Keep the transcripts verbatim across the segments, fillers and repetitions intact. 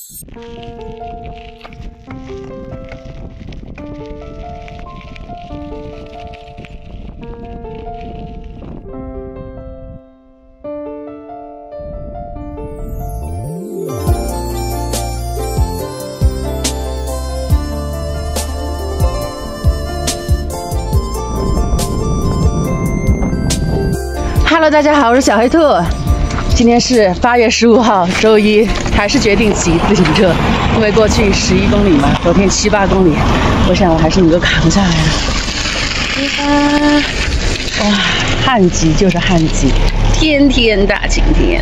Hello， 大家好，我是小黑兔。今天是八月十五号，周一，还是决定骑自行车，因为过去十一公里嘛，昨天七八公里，我想我还是能够扛下来的。哇，旱季就是旱季，天天大晴天。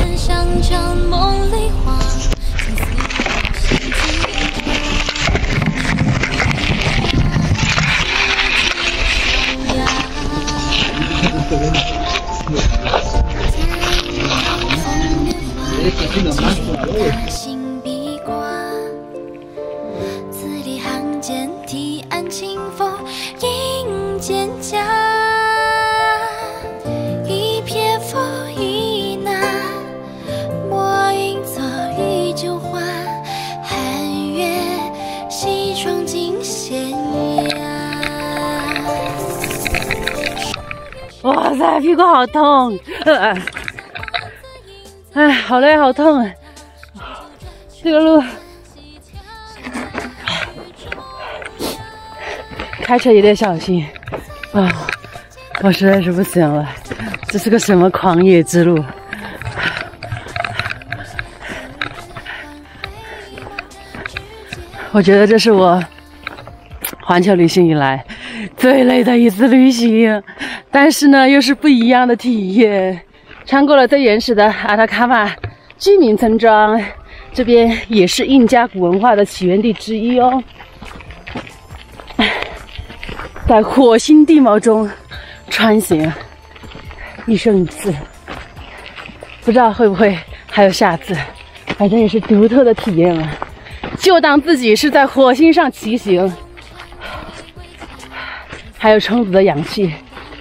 心闭关，字里行间提案清风引蒹葭，一瞥拂一难，墨云作玉酒欢，寒月西窗尽闲崖。 哇塞，屁股好痛！呃哎，好累，好痛啊！这个路开车也得小心啊！我实在是不行了，这是个什么狂野之路？我觉得这是我环球旅行以来最累的一次旅行，但是呢，又是不一样的体验。穿过了最原始的阿塔卡马居民村庄，这边也是印加古文化的起源地之一哦。在火星地貌中穿行一生一次，不知道会不会还有下次，反正也是独特的体验了。就当自己是在火星上骑行，还有充足的氧气。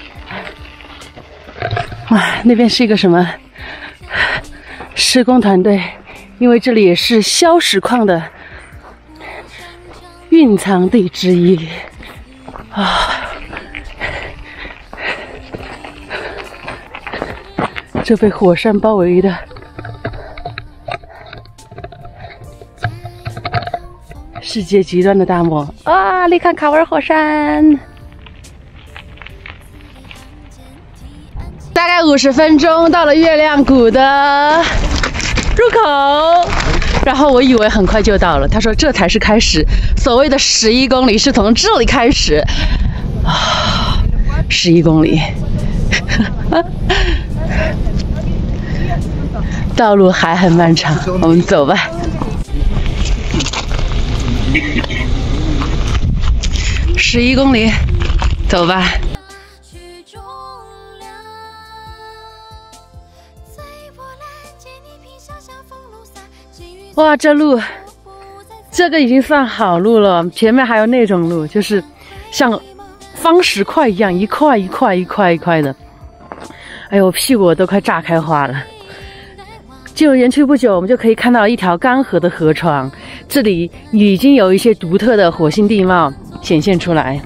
哇，那边是一个什么施工团队？因为这里也是硝石矿的蕴藏地之一啊！这被火山包围的世界极端的大漠啊！利坎卡维尔火山。大概五十分钟到了月亮谷的入口，然后我以为很快就到了，他说这才是开始，所谓的十一公里是从这里开始啊，十一公里，道路还很漫长，我们走吧。十一公里，走吧。哇，这路，这个已经算好路了。前面还有那种路，就是像方石块一样，一块一块一块一块的。哎呦，屁股都快炸开花了。进入园区不久，我们就可以看到一条干涸的河床，这里已经有一些独特的火星地貌显现出来。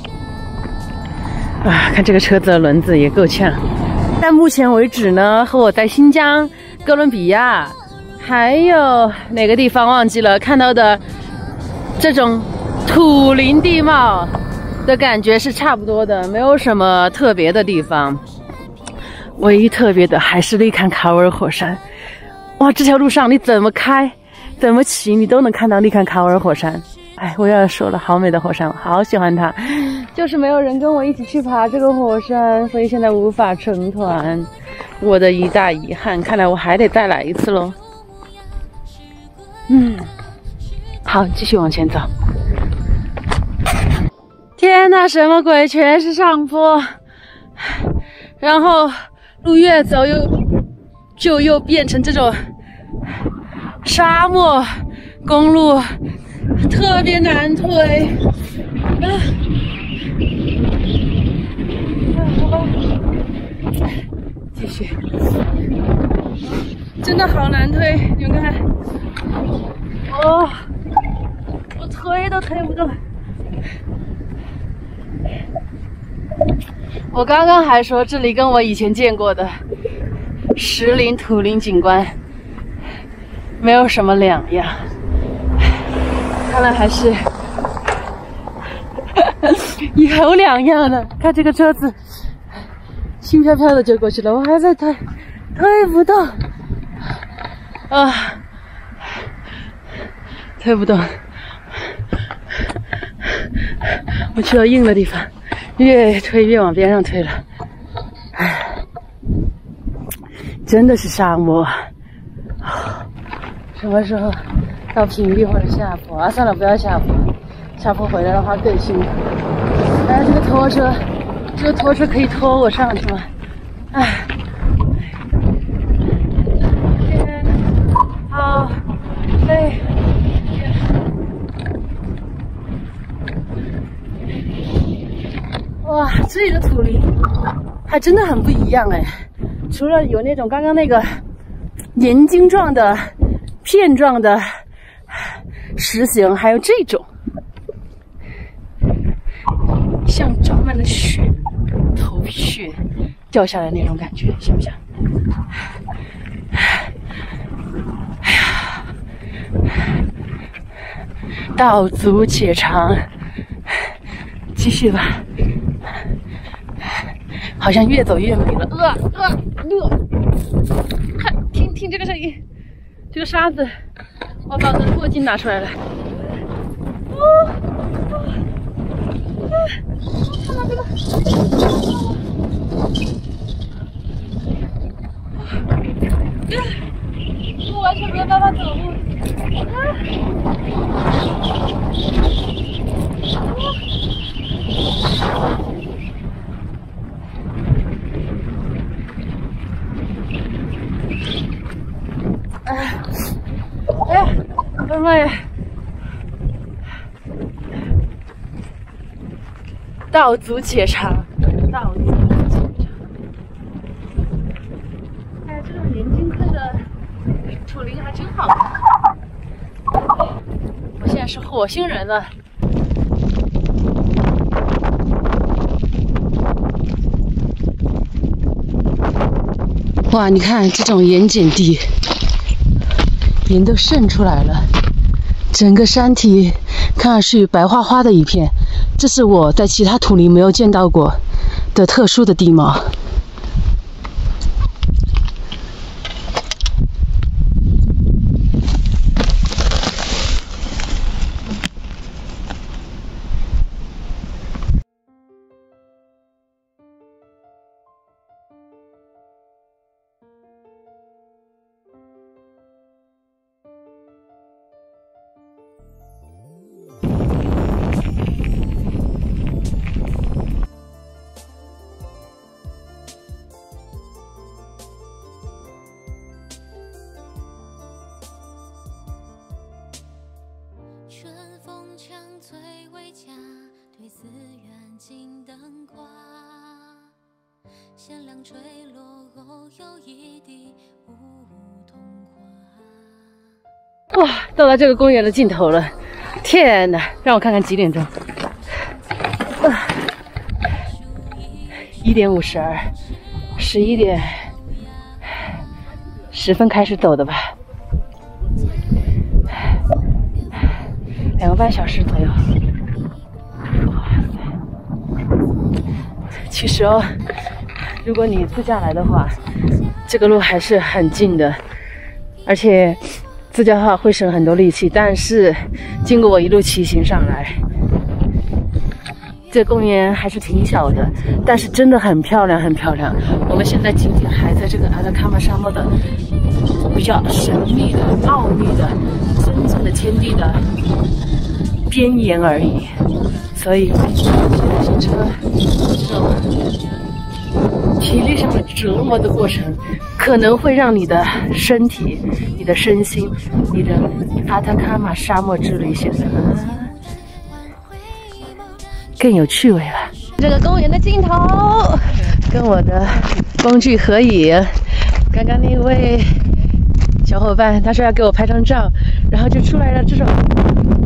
啊，看这个车子的轮子也够呛。但目前为止呢，和我在新疆、哥伦比亚。还有哪个地方忘记了？看到的这种土林地貌的感觉是差不多的，没有什么特别的地方。唯一特别的还是利坎卡维尔火山。哇，这条路上你怎么开、怎么骑，你都能看到利坎卡维尔火山。哎，我要说了，好美的火山，我好喜欢它，就是没有人跟我一起去爬这个火山，所以现在无法成团，我的一大遗憾。看来我还得再来一次喽。嗯，好，继续往前走。天哪，什么鬼？全是上坡，然后路越走又就又变成这种沙漠公路，特别难推。啊，好吧，继续。真的好难推，你们看。 推不动。我刚刚还说这里跟我以前见过的石林土林景观没有什么两样，看来还是有两样的。看这个车子轻飘飘的就过去了，我还在推，推不动啊，推不动。我去到硬的地方，越推越往边上推了。唉，真的是沙漠。什么时候到平地或者下坡啊？算了，不要下坡，下坡回来的话更辛苦。哎，这个拖车，这个拖车可以拖我上去吗？哎，天，好累。哇，这里的土林还真的很不一样哎！除了有那种刚刚那个年晶状的、片状的石形，还有这种像专门的雪、头皮屑掉下来那种感觉，像不像？哎呀，道阻且长，继续吧。好像越走越美了，呃呃呃！看，听听这个声音，这个沙子，我把我的墨镜拿出来了。哦，啊，看到这个，我完全没有办法走路。啊！哎，哎呀，我的妈呀！道阻且长，道阻且长。哎，这种年轻色的土林还真好看。我现在是火星人了。哇，你看这种盐碱地，盐都渗出来了，整个山体看上去白花花的一片，这是我在其他土林没有见到过的特殊的地貌。 似远近灯光，鲜亮坠落后有一滴梧桐花。 哇，到了这个公园的尽头了！天哪，让我看看几点钟？啊，一点五十二，十一点十分开始走的吧，两个半小时左右。其实哦，如果你自驾来的话，这个路还是很近的，而且自驾的话会省很多力气。但是经过我一路骑行上来，这个公园还是挺小的，但是真的很漂亮，很漂亮。我们现在仅仅还在这个阿达卡马沙漠的比较神秘的、奥秘的、真正的天地的边沿而已。所以行车这种体力上的折磨的过程，可能会让你的身体、你的身心、你的阿塔卡马沙漠之旅显得更有趣味了。这个公园的尽头，跟我的工具合影。刚刚那位小伙伴他说要给我拍张照，然后就出来了这种